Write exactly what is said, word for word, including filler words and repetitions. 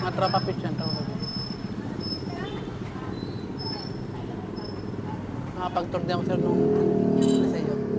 Mga tropa pitch yan. Tropa pitch. Nakapag-tour din ako sir nung ano sa iyo.